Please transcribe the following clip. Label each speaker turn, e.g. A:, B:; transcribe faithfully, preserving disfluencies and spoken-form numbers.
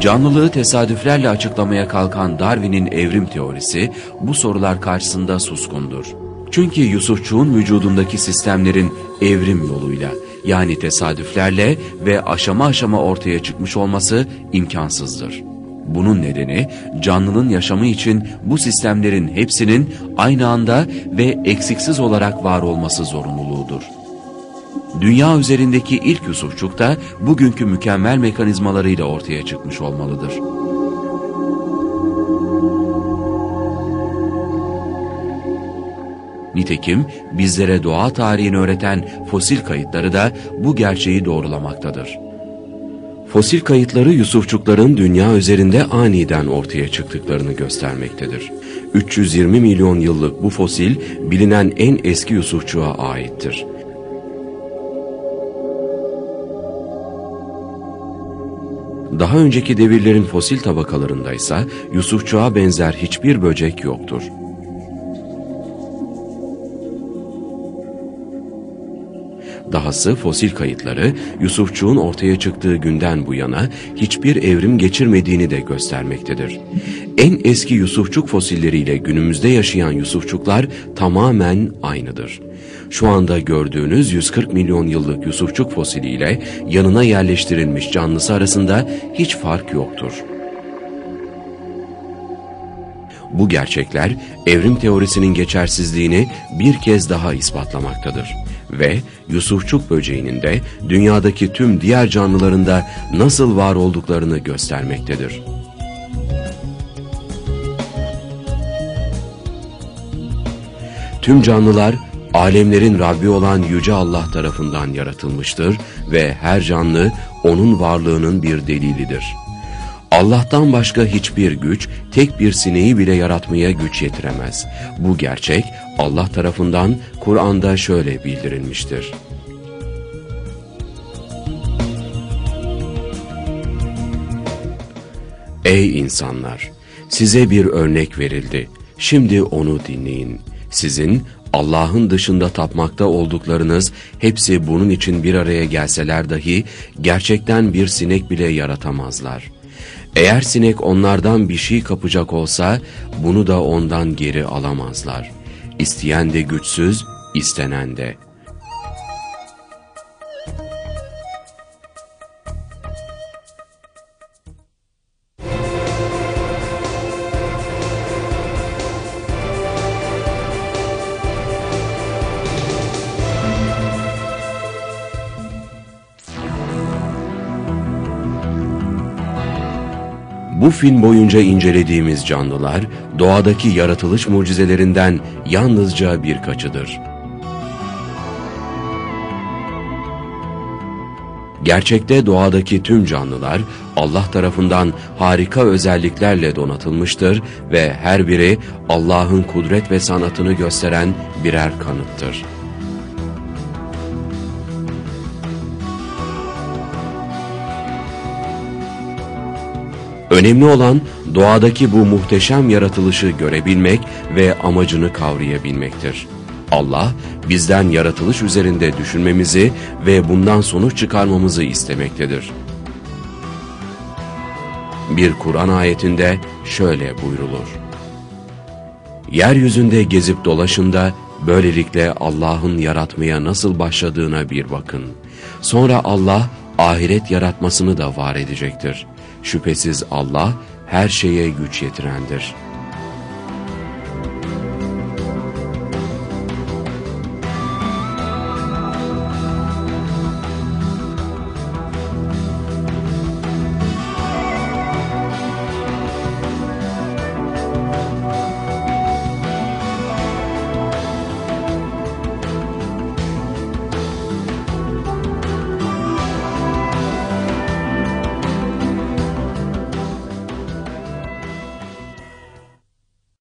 A: Canlılığı tesadüflerle açıklamaya kalkan Darwin'in evrim teorisi bu sorular karşısında suskundur. Çünkü Yusufçuğun vücudundaki sistemlerin evrim yoluyla, yani tesadüflerle ve aşama aşama ortaya çıkmış olması imkansızdır. Bunun nedeni canlının yaşamı için bu sistemlerin hepsinin aynı anda ve eksiksiz olarak var olması zorunluluğudur. Dünya üzerindeki ilk Yusufçuk da bugünkü mükemmel mekanizmalarıyla ortaya çıkmış olmalıdır. Nitekim bizlere doğa tarihini öğreten fosil kayıtları da bu gerçeği doğrulamaktadır. Fosil kayıtları Yusufçukların dünya üzerinde aniden ortaya çıktıklarını göstermektedir. üç yüz yirmi milyon yıllık bu fosil bilinen en eski Yusufçuğa aittir. Daha önceki devirlerin fosil tabakalarındaysa Yusufçuğa benzer hiçbir böcek yoktur. Dahası fosil kayıtları Yusufçuğun ortaya çıktığı günden bu yana hiçbir evrim geçirmediğini de göstermektedir. En eski Yusufçuk fosilleriyle günümüzde yaşayan Yusufçuklar tamamen aynıdır. Şu anda gördüğünüz yüz kırk milyon yıllık Yusufçuk fosiliyle yanına yerleştirilmiş canlısı arasında hiç fark yoktur. Bu gerçekler evrim teorisinin geçersizliğini bir kez daha ispatlamaktadır ve Yusufçuk böceğinin de dünyadaki tüm diğer canlıların da nasıl var olduklarını göstermektedir. Tüm canlılar alemlerin Rabbi olan Yüce Allah tarafından yaratılmıştır ve her canlı onun varlığının bir delilidir. Allah'tan başka hiçbir güç, tek bir sineği bile yaratmaya güç yetiremez. Bu gerçek Allah tarafından Kur'an'da şöyle bildirilmiştir. Ey insanlar! Size bir örnek verildi. Şimdi onu dinleyin. Sizin Allah'ın dışında tapmakta olduklarınız hepsi bunun için bir araya gelseler dahi gerçekten bir sinek bile yaratamazlar. Eğer sinek onlardan bir şey kapacak olsa bunu da ondan geri alamazlar. İsteyen de güçsüz, istenen de. Bu film boyunca incelediğimiz canlılar, doğadaki yaratılış mucizelerinden yalnızca birkaçıdır. Gerçekte doğadaki tüm canlılar, Allah tarafından harika özelliklerle donatılmıştır ve her biri Allah'ın kudret ve sanatını gösteren birer kanıttır. Önemli olan doğadaki bu muhteşem yaratılışı görebilmek ve amacını kavrayabilmektir. Allah bizden yaratılış üzerinde düşünmemizi ve bundan sonuç çıkarmamızı istemektedir. Bir Kur'an ayetinde şöyle buyrulur: Yeryüzünde gezip dolaşın da böylelikle Allah'ın yaratmaya nasıl başladığına bir bakın. Sonra Allah ahiret yaratmasını da var edecektir. Şüphesiz Allah her şeye güç yetirendir.